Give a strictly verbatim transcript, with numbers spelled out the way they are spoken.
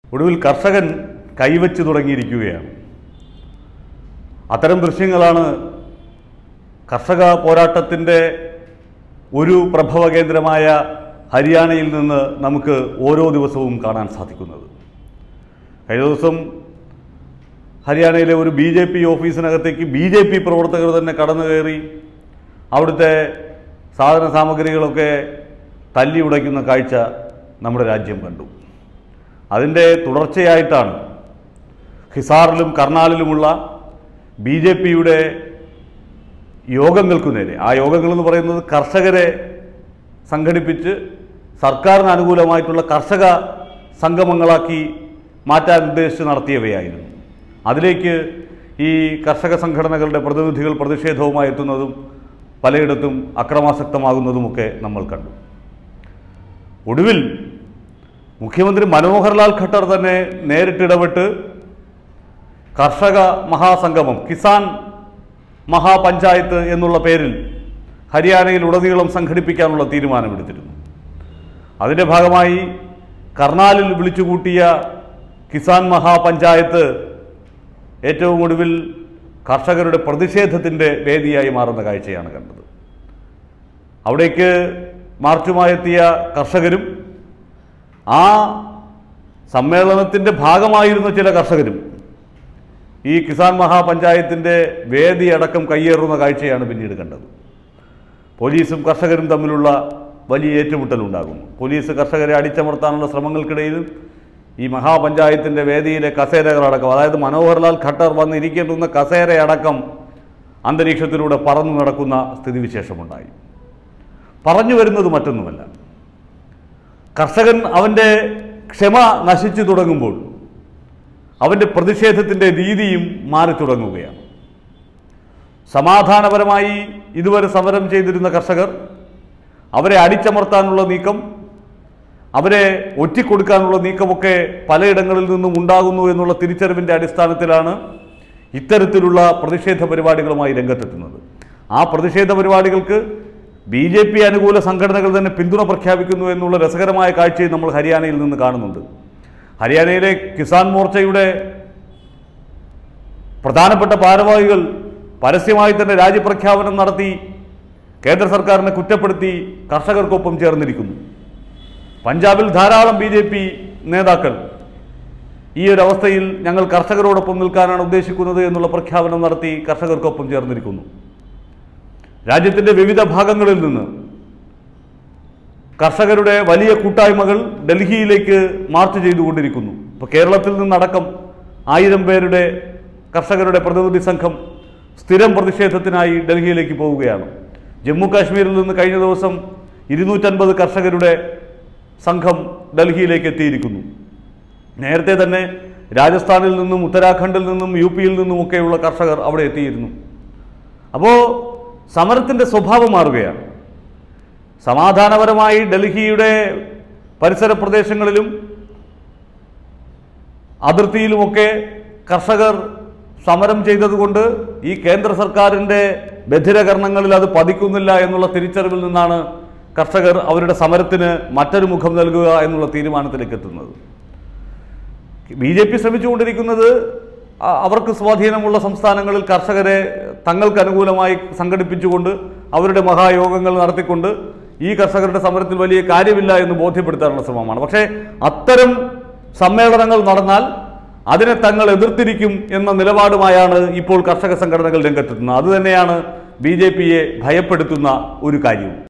ഒടുവിൽ കർഷകൻ കൈവച്ച് തുടങ്ങിയിരിക്കുകയാണ്. അത്തരം ദൃശ്യങ്ങളാണ് കർഷക പോരാട്ടത്തിൻ്റെ ഒരു പ്രഭവ കേന്ദ്രമായ ഹരിയാനയിൽ നിന്ന് നമുക്ക് ഓരോ ദിവസവും കാണാൻ സാധിക്കുന്നത്. കഴിഞ്ഞ ദിവസം ഹരിയാനയിലെ ഒരു ബി ജെ പി ഓഫീസിനകത്തേക്ക് ബി ജെ പി പ്രവർത്തകർ തന്നെ കടന്നു കയറി അവിടുത്തെ സാധന സാമഗ്രികളൊക്കെ തല്ലി ഉടയ്ക്കുന്ന കാഴ്ച നമ്മുടെ രാജ്യം കണ്ടു. അതിൻ്റെ തുടർച്ചയായിട്ടാണ് ഹിസാറിലും കർണാലിലുമുള്ള ബി ജെ പിയുടെ യോഗങ്ങൾക്കു നേരെ, ആ യോഗങ്ങളെന്ന് പറയുന്നത് കർഷകരെ സംഘടിപ്പിച്ച് സർക്കാരിന് അനുകൂലമായിട്ടുള്ള കർഷക സംഗമങ്ങളാക്കി മാറ്റാൻ ഉദ്ദേശിച്ച് നടത്തിയവയായിരുന്നു. അതിലേക്ക് ഈ കർഷക സംഘടനകളുടെ പ്രതിനിധികൾ പ്രതിഷേധവുമായി എത്തുന്നതും പലയിടത്തും അക്രമാസക്തമാകുന്നതുമൊക്കെ നമ്മൾ കണ്ടു. ഒടുവിൽ മുഖ്യമന്ത്രി മനോഹർലാൽ ഖട്ടർ തന്നെ നേരിട്ടിടപെട്ട് കർഷക മഹാസംഗമം, കിസാൻ മഹാപഞ്ചായത്ത് എന്നുള്ള പേരിൽ ഹരിയാനയിൽ ഉടനീളം സംഘടിപ്പിക്കാനുള്ള തീരുമാനമെടുത്തിരുന്നു. അതിൻ്റെ ഭാഗമായി കർണാലിൽ വിളിച്ചുകൂട്ടിയ കിസാൻ മഹാപഞ്ചായത്ത് ഏറ്റവും ഒടുവിൽ കർഷകരുടെ പ്രതിഷേധത്തിൻ്റെ വേദിയായി മാറുന്ന കാഴ്ചയാണ് കണ്ടത്. അവിടേക്ക് മാർച്ചുമായെത്തിയ കർഷകരും ആ സമ്മേളനത്തിൻ്റെ ഭാഗമായിരുന്ന ചില കർഷകരും ഈ കിസാൻ മഹാപഞ്ചായത്തിൻ്റെ വേദിയടക്കം കയ്യേറുന്ന കാഴ്ചയാണ് പിന്നീട് കണ്ടത്. പോലീസും കർഷകരും തമ്മിലുള്ള വലിയ ഏറ്റുമുട്ടലുണ്ടാകുന്നു. പോലീസ് കർഷകരെ അടിച്ചമർത്താനുള്ള ശ്രമങ്ങൾക്കിടയിലും ഈ മഹാപഞ്ചായത്തിൻ്റെ വേദിയിലെ കസേരകളടക്കം, അതായത് മനോഹർലാൽ ഖട്ടർ വന്നിരിക്കേണ്ടുന്ന കസേരയടക്കം അന്തരീക്ഷത്തിലൂടെ പറന്നു നടക്കുന്ന സ്ഥിതിവിശേഷമുണ്ടായി. പറഞ്ഞു വരുന്നത് മറ്റൊന്നുമല്ല, കർഷകൻ അവൻ്റെ ക്ഷമ നശിച്ചു തുടങ്ങുമ്പോൾ അവൻ്റെ പ്രതിഷേധത്തിൻ്റെ രീതിയും മാറി തുടങ്ങുകയാണ്. സമാധാനപരമായി ഇതുവരെ സമരം ചെയ്തിരുന്ന കർഷകർ അവരെ അടിച്ചമർത്താനുള്ള നീക്കം, അവരെ ഒറ്റിക്കൊടുക്കാനുള്ള നീക്കമൊക്കെ പലയിടങ്ങളിൽ നിന്നും ഉണ്ടാകുന്നു എന്നുള്ള തിരിച്ചറിവിൻ്റെ അടിസ്ഥാനത്തിലാണ് ഇത്തരത്തിലുള്ള പ്രതിഷേധ പരിപാടികളുമായി രംഗത്തെത്തുന്നത്. ആ പ്രതിഷേധ പരിപാടികൾക്ക് ബി ജെ പി അനുകൂല സംഘടനകൾ തന്നെ പിന്തുണ പ്രഖ്യാപിക്കുന്നു എന്നുള്ള രസകരമായ കാഴ്ചയും നമ്മൾ ഹരിയാനയിൽ നിന്ന് കാണുന്നുണ്ട്. ഹരിയാനയിലെ കിസാൻ മോർച്ചയുടെ പ്രധാനപ്പെട്ട ഭാരവാഹികൾ പരസ്യമായി തന്നെ രാജ്യപ്രഖ്യാപനം നടത്തി കേന്ദ്ര സർക്കാരിനെ കുറ്റപ്പെടുത്തി കർഷകർക്കൊപ്പം ചേർന്നിരിക്കുന്നു. പഞ്ചാബിൽ ധാരാളം ബി ജെ പി നേതാക്കൾ ഈ ഒരു അവസ്ഥയിൽ ഞങ്ങൾ കർഷകരോടൊപ്പം നിൽക്കാനാണ് ഉദ്ദേശിക്കുന്നത് എന്നുള്ള പ്രഖ്യാപനം നടത്തി കർഷകർക്കൊപ്പം ചേർന്നിരിക്കുന്നു. രാജ്യത്തിൻ്റെ വിവിധ ഭാഗങ്ങളിൽ നിന്ന് കർഷകരുടെ വലിയ കൂട്ടായ്മകൾ ഡൽഹിയിലേക്ക് മാർച്ച് ചെയ്തുകൊണ്ടിരിക്കുന്നു. ഇപ്പോൾ കേരളത്തിൽ നിന്നടക്കം ആയിരം പേരുടെ കർഷകരുടെ പ്രതിനിധി സംഘം സ്ഥിരം പ്രതിഷേധത്തിനായി ഡൽഹിയിലേക്ക് പോവുകയാണ്. ജമ്മു കാശ്മീരിൽ നിന്ന് കഴിഞ്ഞ ദിവസം ഇരുന്നൂറ്റൻപത് കർഷകരുടെ സംഘം ഡൽഹിയിലേക്ക് എത്തിയിരിക്കുന്നു. നേരത്തെ തന്നെ രാജസ്ഥാനിൽ നിന്നും ഉത്തരാഖണ്ഡിൽ നിന്നും യു പിയിൽ നിന്നുമൊക്കെയുള്ള കർഷകർ അവിടെ എത്തിയിരുന്നു. അപ്പോൾ സമരത്തിൻ്റെ സ്വഭാവം മാറുകയാണ്. സമാധാനപരമായി ഡൽഹിയുടെ പരിസര പ്രദേശങ്ങളിലും അതിർത്തിയിലുമൊക്കെ കർഷകർ സമരം ചെയ്തതുകൊണ്ട് ഈ കേന്ദ്ര സർക്കാരിൻ്റെ ബധിരകരണങ്ങളിൽ അത് പതിക്കുന്നില്ല എന്നുള്ള തിരിച്ചറിവിൽ നിന്നാണ് കർഷകർ അവരുടെ സമരത്തിന് മറ്റൊരു മുഖം നൽകുക എന്നുള്ള തീരുമാനത്തിലേക്ക് എത്തുന്നത്. ബി ജെ പി ശ്രമിച്ചുകൊണ്ടിരിക്കുന്നത് അവർക്ക് സ്വാധീനമുള്ള സംസ്ഥാനങ്ങളിൽ കർഷകരെ തങ്ങൾക്ക് അനുകൂലമായി സംഘടിപ്പിച്ചുകൊണ്ട് അവരുടെ മഹായോഗങ്ങൾ നടത്തിക്കൊണ്ട് ഈ കർഷകരുടെ സമരത്തിൽ വലിയ കാര്യമില്ല എന്ന് ബോധ്യപ്പെടുത്താനുള്ള ശ്രമമാണ്. പക്ഷേ അത്തരം സമ്മേളനങ്ങൾ നടന്നാൽ അതിനെ തങ്ങൾ എതിർത്തിരിക്കും എന്ന നിലപാടുമായാണ് ഇപ്പോൾ കർഷക സംഘടനകൾ രംഗത്തെത്തുന്നത്. അതുതന്നെയാണ് ബി ജെ പിയെ ഭയപ്പെടുത്തുന്ന ഒരു കാര്യവും.